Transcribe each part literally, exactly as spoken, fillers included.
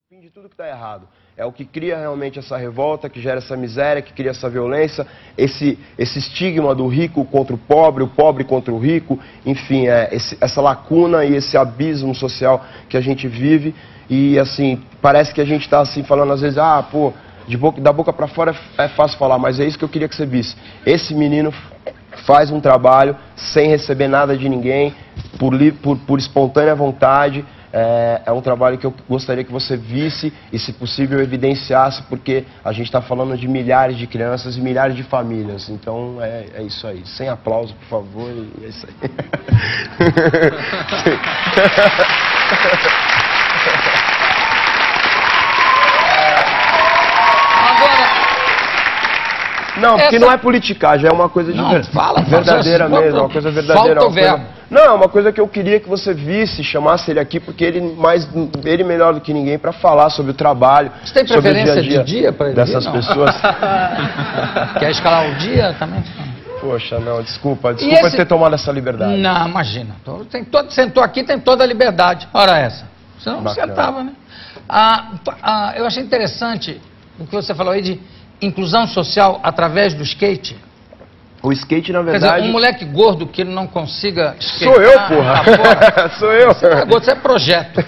fim de tudo que está errado. É o que cria realmente essa revolta, que gera essa miséria, que cria essa violência, esse, esse estigma do rico contra o pobre, o pobre contra o rico, enfim, é esse, essa lacuna e esse abismo social que a gente vive. E assim, parece que a gente está assim falando às vezes, ah, pô, de boca, da boca para fora é, é fácil falar, mas é isso que eu queria que você visse. Esse menino faz um trabalho sem receber nada de ninguém, por, por, por espontânea vontade. É, é um trabalho que eu gostaria que você visse e, se possível, evidenciasse, porque a gente está falando de milhares de crianças e milhares de famílias. Então, é, é isso aí. Sem aplauso, por favor, e é isso aí. Não, porque Essa... não é politicagem, é uma coisa de não, ver... fala, verdadeira assim, mesmo, uma coisa verdadeira. Falta o verbo. Coisa... Não, é uma coisa que eu queria que você visse, chamasse ele aqui, porque ele mais, ele melhor do que ninguém para falar sobre o trabalho. Você tem preferência sobre o dia -a -dia de dia para ele? Dessas não. pessoas. Quer escalar o dia também? Poxa, não, desculpa, desculpa esse... ter tomado essa liberdade. Não, imagina. Tem todo, sentou aqui, tem toda a liberdade. Ora essa. Você não Bacana. sentava, né? Ah, ah, eu achei interessante o que você falou aí de inclusão social através do skate. O skate, na verdade... Quer dizer, um moleque gordo que não consiga skatear... Sou eu, porra! Sou eu! Você é gordo, você é projeto.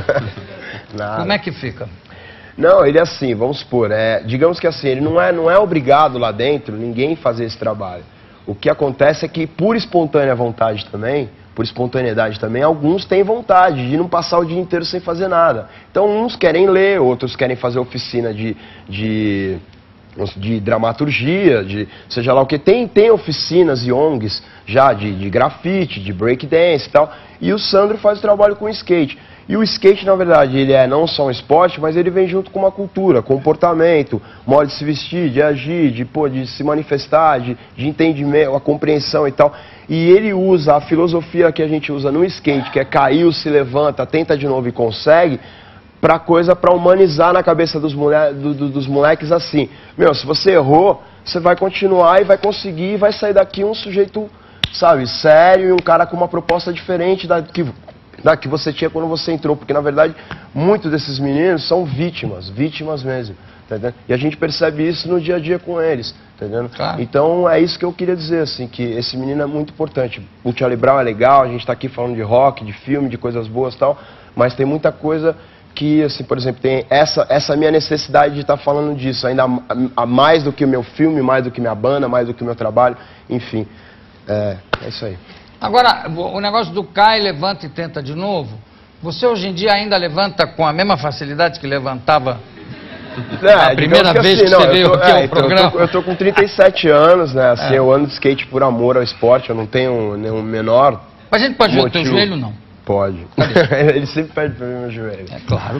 Nada. Como é que fica? Não, ele é assim, vamos supor, é, digamos que assim, ele não é, não é obrigado lá dentro, ninguém fazer esse trabalho. O que acontece é que, por espontânea vontade também, por espontaneidade também, alguns têm vontade de não passar o dia inteiro sem fazer nada. Então, uns querem ler, outros querem fazer oficina de... de de dramaturgia, de seja lá o que, tem, tem oficinas e O N Gs já de, de grafite, de breakdance e tal, e o Sandro faz o trabalho com o skate. E o skate, na verdade, ele é não só um esporte, mas ele vem junto com uma cultura, comportamento, modo de se vestir, de agir, de, pô, de se manifestar, de, de entendimento, a compreensão e tal. E ele usa a filosofia que a gente usa no skate, que é caiu, se levanta, tenta de novo e consegue, pra coisa, pra humanizar na cabeça dos, mulher, do, do, dos moleques assim. Meu, se você errou, você vai continuar e vai conseguir e vai sair daqui um sujeito, sabe, sério e um cara com uma proposta diferente da que, da que você tinha quando você entrou. Porque, na verdade, muitos desses meninos são vítimas, vítimas mesmo, tá entendendo? E a gente percebe isso no dia a dia com eles, tá entendendo? Claro. Então, é isso que eu queria dizer, assim, que esse menino é muito importante. O Charlie Brown é legal, a gente tá aqui falando de rock, de filme, de coisas boas e tal, mas tem muita coisa... que, assim, por exemplo, tem essa, essa minha necessidade de estar falando disso, ainda a, a mais do que o meu filme, mais do que minha banda, mais do que o meu trabalho, enfim, é, é isso aí. Agora, o negócio do cai, levanta e tenta de novo, você hoje em dia ainda levanta com a mesma facilidade que levantava é, a primeira que vez assim, que não, você veio tô, aqui é, ao então, programa? Eu tô, eu tô com trinta e sete anos, né, assim, É. eu ando de skate por amor ao esporte, eu não tenho nenhum menor Mas a gente pode ver o motivo. teu joelho, não? Pode. Ele sempre pede pra mim meu joelho. É claro.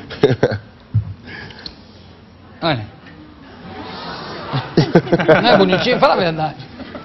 Olha. Não é bonitinho? Fala a verdade.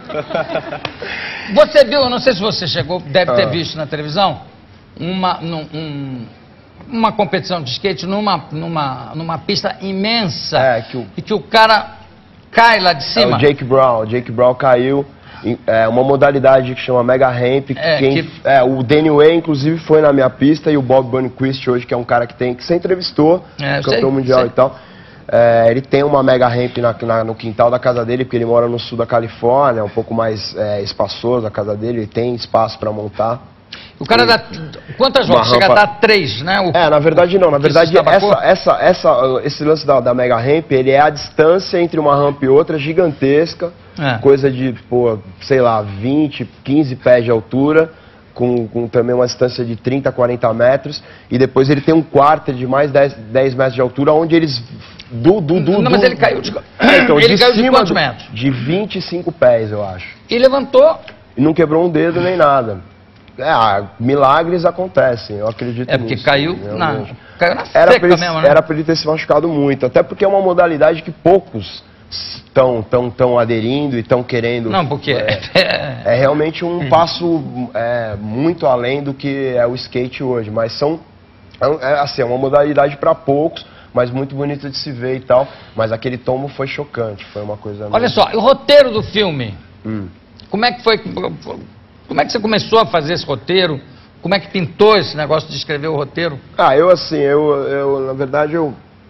Você viu, eu não sei se você chegou, deve ter ah. visto na televisão, uma, num, um, uma competição de skate numa, numa, numa pista imensa. É, que o... E que o cara cai lá de cima. É, o Jake Brown. O Jake Brown caiu. É uma modalidade que chama Mega Ramp. É, quem, que... é, o Danny Way, inclusive, foi na minha pista, e o Bob Burnquist hoje, que é um cara que tem que você entrevistou, é, campeão sei, mundial sei. e tal. É, ele tem uma Mega Ramp na, na, no quintal da casa dele, porque ele mora no sul da Califórnia, um pouco mais é, espaçoso a casa dele, ele tem espaço para montar. O cara e... dá... Quantas voltas? rampa... Chega a dar três, né? O... É, na verdade não. Na verdade, essa, essa, essa, esse lance da, da Mega Ramp, ele é a distância entre uma rampa e outra gigantesca. É. Coisa de, pô, sei lá, vinte, quinze pés de altura, com, com também uma distância de trinta, quarenta metros. E depois ele tem um quarto de mais dez, dez metros de altura, onde eles... Du, du, du, não, du, mas ele caiu de... É, então, ele de caiu cima de quantos metros? De vinte e cinco pés, eu acho. E levantou... E não quebrou um dedo nem nada. É, milagres acontecem, eu acredito nisso. É porque nisso, caiu, na, caiu na era seca ele, mesmo, né? Era pra ele ter se machucado muito, até porque é uma modalidade que poucos estão tão, tão aderindo e estão querendo... Não, porque... É, é realmente um passo é, muito além do que é o skate hoje, mas são... É, assim, é uma modalidade para poucos, mas muito bonita de se ver e tal, mas aquele tombo foi chocante, foi uma coisa... Olha mesmo. só, e o roteiro do filme? Hum. Como é que foi... Como é que você começou a fazer esse roteiro? Como é que pintou esse negócio de escrever o roteiro? Ah, eu assim, eu, eu na verdade, eu,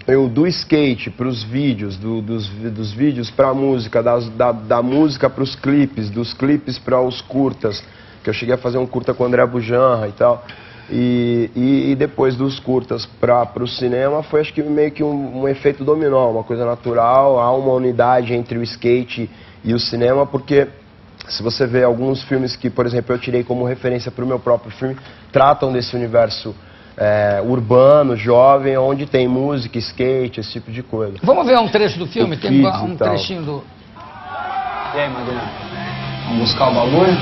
eu do skate para os vídeos, do, dos, dos vídeos para a música, das, da, da música para os clipes, dos clipes para os curtas, que eu cheguei a fazer um curta com o André Bujanra e tal, e, e, e depois dos curtas para o cinema, foi acho que meio que um, um efeito dominó, uma coisa natural, há uma unidade entre o skate e o cinema, porque se você vê alguns filmes que, por exemplo, eu tirei como referência para o meu próprio filme, tratam desse universo é, urbano, jovem, onde tem música, skate, esse tipo de coisa. Vamos ver um trecho do filme? O Tem Kids um e tal. trechinho do... E aí, Magna? Vamos buscar o bagulho?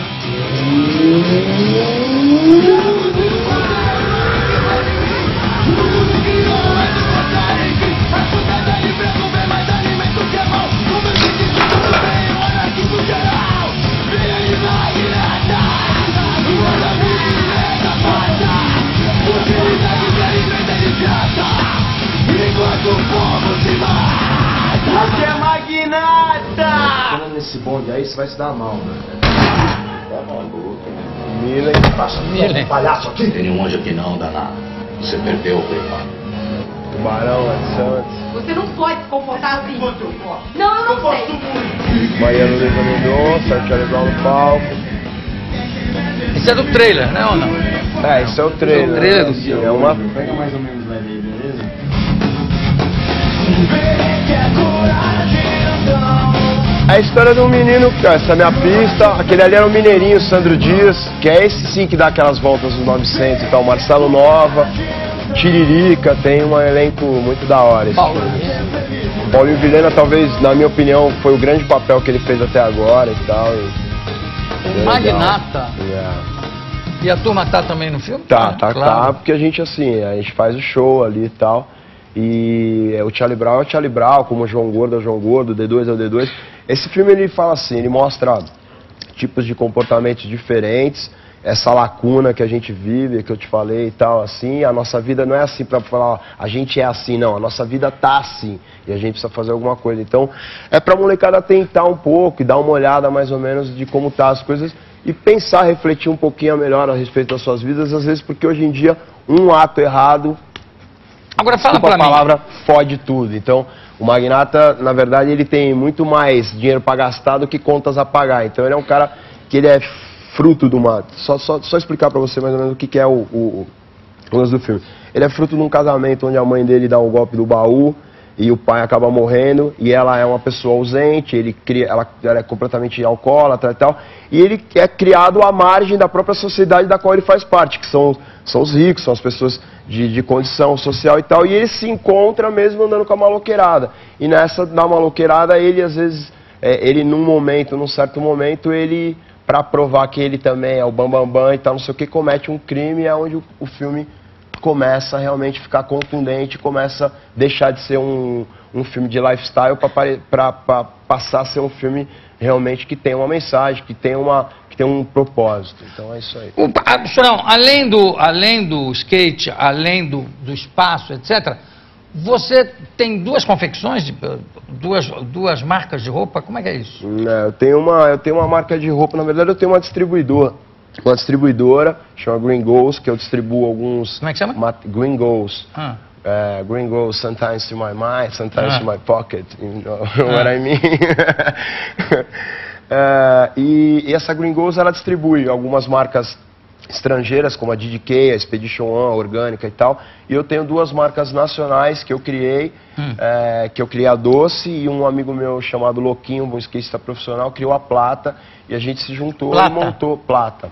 Aqui é Magnata! Falando nesse bonde aí, você vai se dar mal, né? Tá maluco. Milen. Milen. Palhaço aqui. Tem nenhum anjo aqui não, danado. Você perdeu, preparo. Tubarão, Ed Santos, Você não pode se comportar assim. Não, eu não sei. Bahia Luiz Mendonça, Charlie Brown no palco. Esse é do trailer, né ou não? É, isso é o trailer. O trailer né? do filme. É uma... Pega mais ou menos leve aí, beleza? É a história de um menino, essa é a minha pista, aquele ali era o Mineirinho, Sandro Dias, que é esse sim que dá aquelas voltas dos novecentos e tal, Marcelo Nova, Tiririca, tem um elenco muito da hora. Esse Paulo. filme. Paulinho Vilhena, talvez, na minha opinião, foi o grande papel que ele fez até agora e tal. E... O Magnata. É. E a turma tá também no filme? Tá, tá, claro. tá, porque a gente assim, a gente faz o show ali e tal. E o Charlie Brown é o Charlie Brown, como o João Gordo é o João Gordo, o D dois é o D dois. Esse filme ele fala assim, ele mostra tipos de comportamentos diferentes, essa lacuna que a gente vive, que eu te falei e tal, assim, a nossa vida não é assim pra falar, ó, a gente é assim, não, a nossa vida tá assim, e a gente precisa fazer alguma coisa. Então, é pra molecada tentar um pouco e dar uma olhada mais ou menos de como tá as coisas e pensar, refletir um pouquinho melhor a respeito das suas vidas, às vezes porque hoje em dia um ato errado, Agora fala desculpa pra a mim. palavra, fode tudo. Então, o Magnata, na verdade, ele tem muito mais dinheiro para gastar do que contas a pagar. Então, ele é um cara que ele é fruto de uma... Só, só, só explicar para você mais ou menos o que, que é o, o, o lance do filme. Ele é fruto de um casamento onde a mãe dele dá um golpe do baú e o pai acaba morrendo e ela é uma pessoa ausente, ele cria, ela, ela é completamente alcoólatra e tal. E ele é criado à margem da própria sociedade da qual ele faz parte, que são, são os ricos, são as pessoas de, de condição social e tal. E ele se encontra mesmo andando com a maloqueirada. E nessa, na maloqueirada, ele às vezes, é, ele num momento, num certo momento, ele, para provar que ele também é o bambambam bam, bam e tal, não sei o que, comete um crime, é onde o, o filme começa a realmente ficar contundente, começa a deixar de ser um, um filme de lifestyle para passar a ser um filme realmente que tem uma mensagem, que tem, uma, que tem um propósito. Então é isso aí. O, a, Chorão, além do, além do skate, além do, do espaço, etcétera, você tem duas confecções, de, duas, duas marcas de roupa? Como é que é isso? É, eu, tenho uma, eu tenho uma marca de roupa, na verdade eu tenho uma distribuidora. Uma distribuidora, chama Green Goals, que eu distribuo alguns... Como é que chama? Green Goals. Ah. Uh, green goes sometimes to my mind, sometimes Ah. to my pocket, you know Ah. what I mean? uh, e, e essa Green Goals, ela distribui algumas marcas estrangeiras, como a D D K, a Expedition One, a Orgânica e tal. E eu tenho duas marcas nacionais que eu criei, Hum. eh, que eu criei a Doce e um amigo meu chamado Louquinho, um skatista profissional, criou a Plata. E a gente se juntou Plata. e montou Plata.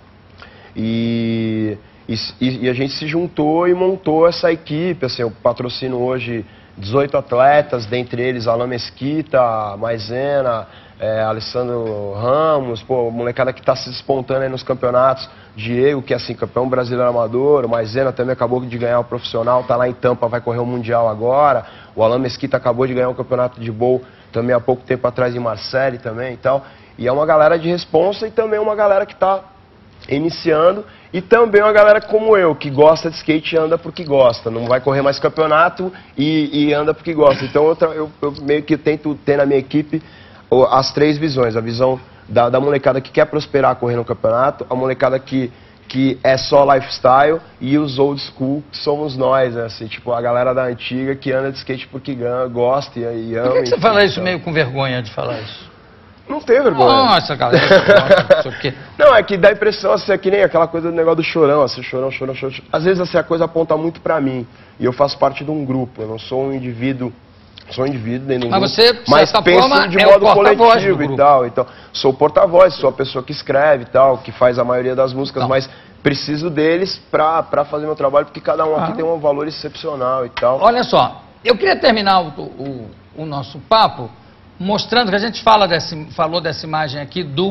E, e, e a gente se juntou e montou essa equipe. Assim, eu patrocino hoje dezoito atletas, dentre eles Alain Mesquita, Maisena, é, Alessandro Ramos, pô, molecada que está se despontando aí nos campeonatos. Diego, que é assim, campeão brasileiro amador, o Maisena também acabou de ganhar o profissional, tá lá em Tampa, vai correr o Mundial agora. O Alain Mesquita acabou de ganhar o campeonato de bowl também há pouco tempo atrás em Marseille também e tal. E é uma galera de responsa e também uma galera que está iniciando e também uma galera como eu, que gosta de skate e anda porque gosta, não vai correr mais campeonato e, e anda porque gosta. Então eu, eu, eu meio que tento ter na minha equipe as três visões, a visão da, da molecada que quer prosperar correndo no campeonato, a molecada que que é só lifestyle, e os old school, que somos nós, né? Assim, tipo, a galera da antiga que anda de skate porque ganha, gosta e, e ama. Por que, que você enfim, fala isso então. meio com vergonha de falar isso? Não tem vergonha. Nossa, galera, gosta, não sei o quê. Não, é que dá a impressão, assim, é que nem aquela coisa do negócio do chorão, assim, chorão, chorão, chorão. Às vezes, assim, a coisa aponta muito pra mim, e eu faço parte de um grupo, eu não sou um indivíduo, sou um indivíduo dentro de um Mas grupo, você, de mas certa penso forma, de é o modo porta-voz coletivo do e grupo. tal. Então, sou o porta-voz, sou a pessoa que escreve e tal, que faz a maioria das músicas, Não. mas preciso deles pra, pra fazer meu trabalho, porque cada um aqui Ah. tem um valor excepcional e tal. Olha só, eu queria terminar o, o, o nosso papo mostrando que a gente fala desse, falou dessa imagem aqui do,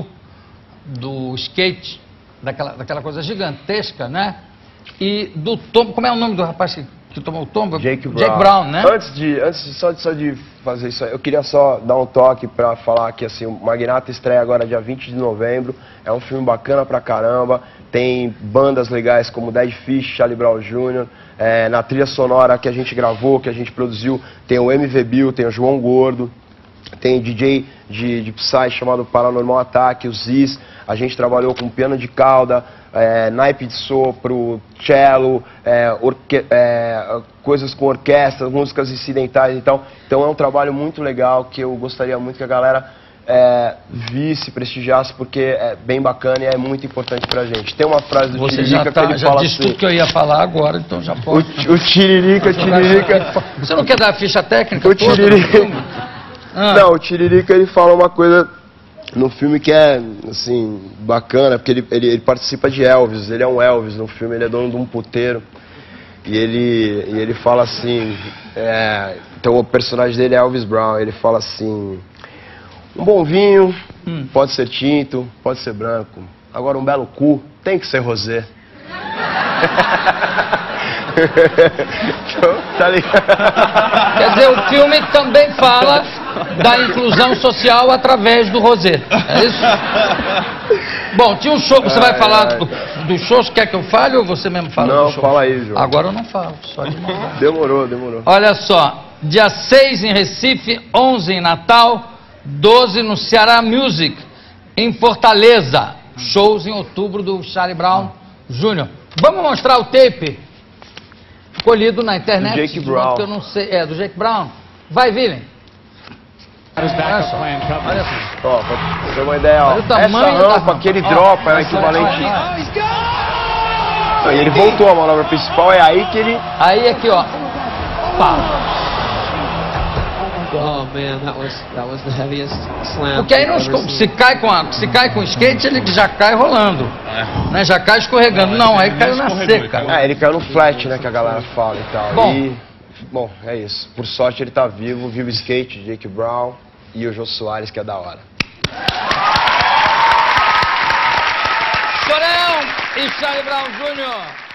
do skate, daquela, daquela coisa gigantesca, né? E do tombo, como é o nome do rapaz que, que tomou o tombo? Jake Brown. Jake Brown, né? Antes de, antes de, só, de, só de fazer isso aí, eu queria só dar um toque pra falar que assim, o Magnata estreia agora dia vinte de novembro. É um filme bacana pra caramba. Tem bandas legais como Dead Fish, Charlie Brown Júnior É, na trilha sonora que a gente gravou, que a gente produziu, tem o M V Bill, tem o João Gordo. Tem D J de, de Psy chamado Paranormal Attack, o Ziz. A gente trabalhou com piano de cauda, é, naipe de sopro, cello, é, orque é, coisas com orquestra, músicas incidentais e tal. Então é um trabalho muito legal que eu gostaria muito que a galera é, visse, prestigiasse, porque é bem bacana e é muito importante pra gente. Tem uma frase do Você Tiririca já, tá, que ele já fala disse assim... tudo que eu ia falar agora, então já O, pode. o Tiririca, Tiririca... Você não quer dar a ficha técnica O toda do Tiririca... filme? Ah. Não, o Tiririca, ele fala uma coisa no filme que é, assim, bacana, porque ele, ele, ele participa de Elvis, ele é um Elvis no filme, ele é dono de um puteiro, e ele, e ele fala assim, é, então o personagem dele é Elvis Brown, ele fala assim, um bom vinho hum. pode ser tinto, pode ser branco, agora um belo cu tem que ser rosé. Então, tá ligado? Quer dizer, o filme também fala da inclusão social através do rosé. É isso? Bom, tinha um show, você vai falar do, do show, você quer que eu fale ou você mesmo fala Não, do show? fala aí, João. Agora eu não falo, só de mandar. Demorou, demorou. Olha só, dia seis em Recife, onze em Natal, doze no Ceará Music, em Fortaleza. Shows em outubro do Charlie Brown Júnior Vamos mostrar o tape colhido na internet. Do Jake Brown. Que eu não sei, é, do Jake Brown. Vai, Villain. Olha só. Olha só. Ó, pra ter uma ideia, ó, Olha o tamanho essa da rampa rampa. que ele Ó, dropa é o olha, equivalente... olha, E ele voltou a manobra principal, é aí que ele... Aí aqui, ó. Pá. Oh man, that was that was the heaviest slam. Porque aí não, I've ever se seen. cai com a, se cai com o skate, ele já cai rolando. Né? Já cai escorregando. Não, aí caiu na seca. É, ele caiu no flat, né, que a galera fala e tal. Bom. E, bom, é isso. Por sorte ele tá vivo, viu o skate, Jake Brown e o Jô Soares, que é da hora. Chorão e Charlie Brown Júnior